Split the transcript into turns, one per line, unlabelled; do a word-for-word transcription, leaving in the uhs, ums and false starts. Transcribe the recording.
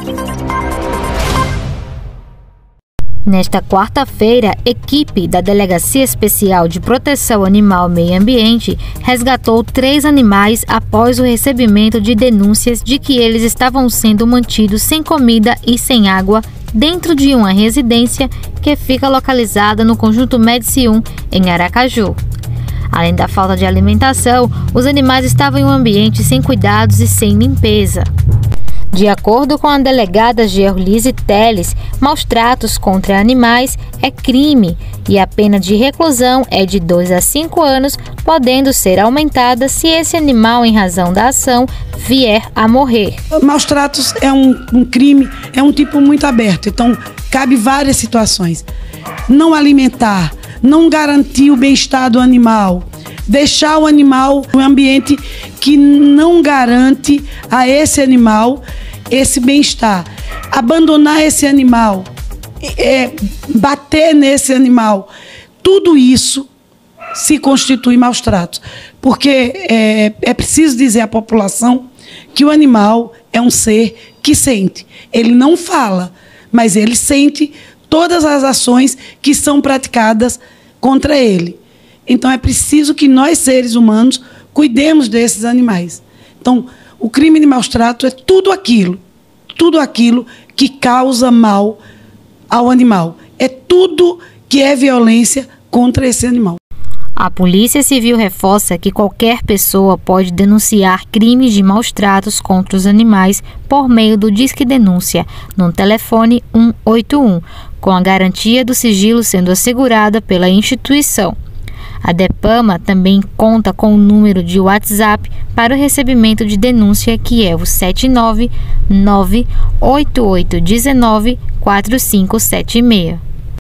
Nesta quarta-feira, equipe da Delegacia Especial de Proteção Animal e Meio Ambiente resgatou três animais após o recebimento de denúncias de que eles estavam sendo mantidos sem comida e sem água dentro de uma residência que fica localizada no Conjunto Médici um, em Aracaju. Além da falta de alimentação, os animais estavam em um ambiente sem cuidados e sem limpeza. De acordo com a delegada Georlise Teles, maus tratos contra animais é crime e a pena de reclusão é de dois a cinco anos, podendo ser aumentada se esse animal, em razão da ação, vier a morrer.
Maus tratos é um, um crime, é um tipo muito aberto, então cabe várias situações. Não alimentar, não garantir o bem-estar do animal, deixar o animal em um ambiente que não garante a esse animal esse bem-estar, abandonar esse animal, é, bater nesse animal, tudo isso se constitui maus tratos. Porque é, é preciso dizer à população que o animal é um ser que sente. Ele não fala, mas ele sente todas as ações que são praticadas contra ele. Então é preciso que nós, seres humanos, cuidemos desses animais. Então, o crime de maus tratos é tudo aquilo, tudo aquilo que causa mal ao animal. É tudo que é violência contra esse animal.
A Polícia Civil reforça que qualquer pessoa pode denunciar crimes de maus tratos contra os animais por meio do Disque Denúncia, no telefone um oito um, com a garantia do sigilo sendo assegurada pela instituição. A DEPAMA também conta com o número de WhatsApp para o recebimento de denúncia, que é o sete nove nove oito oito um nove quatro cinco sete seis.